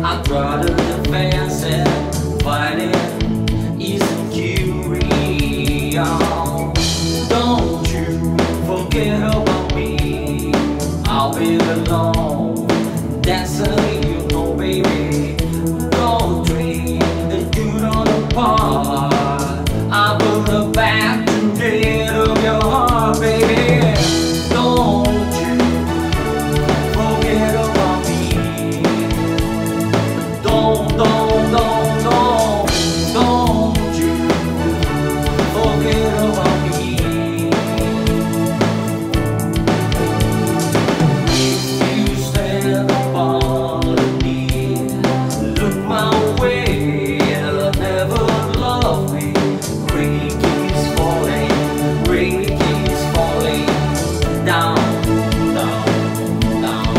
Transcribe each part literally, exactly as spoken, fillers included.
I'd rather advance and fighting isn't curious. Don't you forget about me. I'll be alone, dancing, you know, baby. Don't dream that you don't apart. I put the back to get of your heart, baby. Don't you forget about me. Don't, don't, don't, don't, don't you forget about me. If you stand upon me, look my way, you'll never love me. Rain keeps falling, rain keeps falling down, down, down.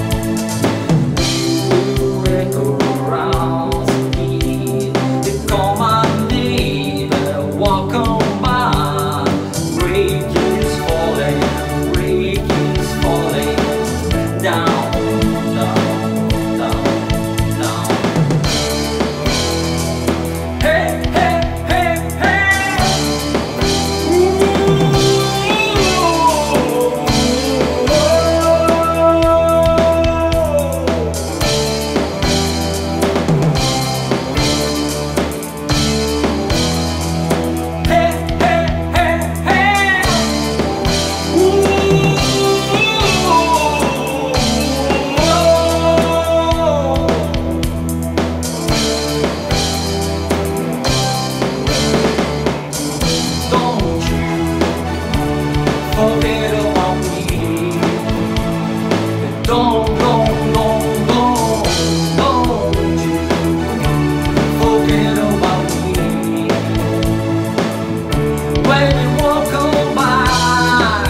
You echo around me, they call my name and I walk on by. Rain keeps falling, rain keeps falling down, down, down, down. Hey, hey, hey, hey. Ooh. Hey, hey, hey, hey. Ooh. Don't you forget about me. Don't, don't, don't, don't, don't you forget about me. When you walk on by,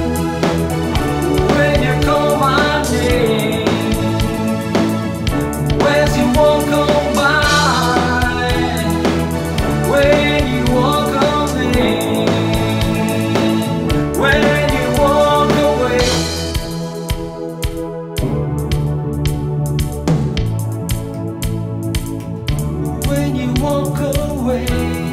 when you call my name, when you walk on by, when you walk on me, when you walk away. When you walk away.